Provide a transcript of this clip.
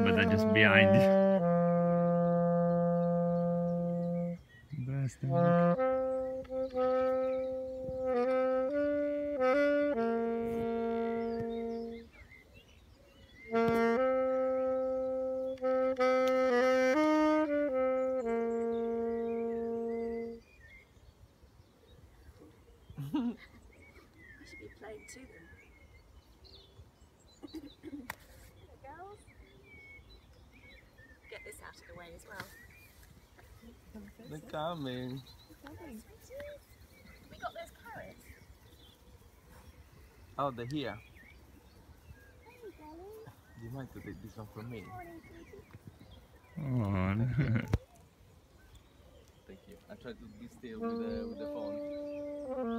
but they're just behind you. Sebastian. I should be playing to them. Hello, girls. Get this out of the way as well. They're coming. Hello, sweeties. We got those carrots. Oh, they're here. Hey, darling. Do you mind to take this one from me? Morning, sweetie. Oh, Thank you. I tried to be still with the phone.